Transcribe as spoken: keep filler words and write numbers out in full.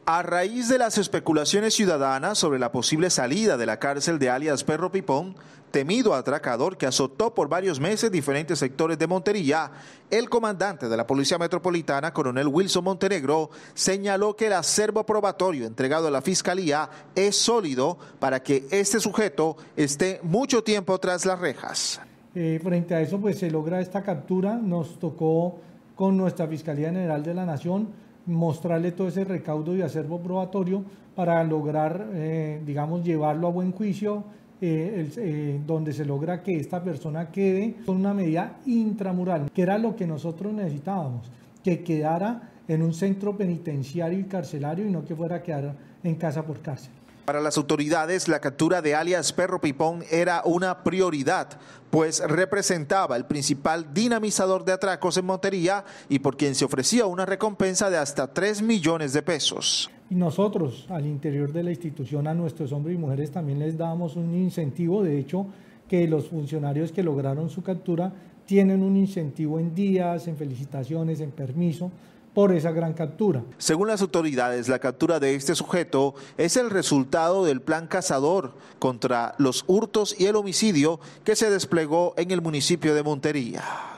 A raíz de las especulaciones ciudadanas sobre la posible salida de la cárcel de alias Perro Pipón, temido atracador que azotó por varios meses diferentes sectores de Montería, el comandante de la Policía Metropolitana, coronel Wilson Montenegro, señaló que el acervo probatorio entregado a la Fiscalía es sólido para que este sujeto esté mucho tiempo tras las rejas. Eh, frente a eso, pues se logra esta captura. Nos tocó con nuestra Fiscalía General de la Nación mostrarle todo ese recaudo y acervo probatorio para lograr, eh, digamos, llevarlo a buen juicio, eh, el, eh, donde se logra que esta persona quede con una medida intramural, que era lo que nosotros necesitábamos, que quedara en un centro penitenciario y carcelario y no que fuera a quedar en casa por cárcel. Para las autoridades, la captura de alias Perro Pipón era una prioridad, pues representaba el principal dinamizador de atracos en Montería y por quien se ofrecía una recompensa de hasta tres millones de pesos. Y nosotros, al interior de la institución, a nuestros hombres y mujeres también les dábamos un incentivo. De hecho, que los funcionarios que lograron su captura tienen un incentivo en días, en felicitaciones, en permiso, por esa gran captura. Según las autoridades, la captura de este sujeto es el resultado del plan cazador contra los hurtos y el homicidio que se desplegó en el municipio de Montería.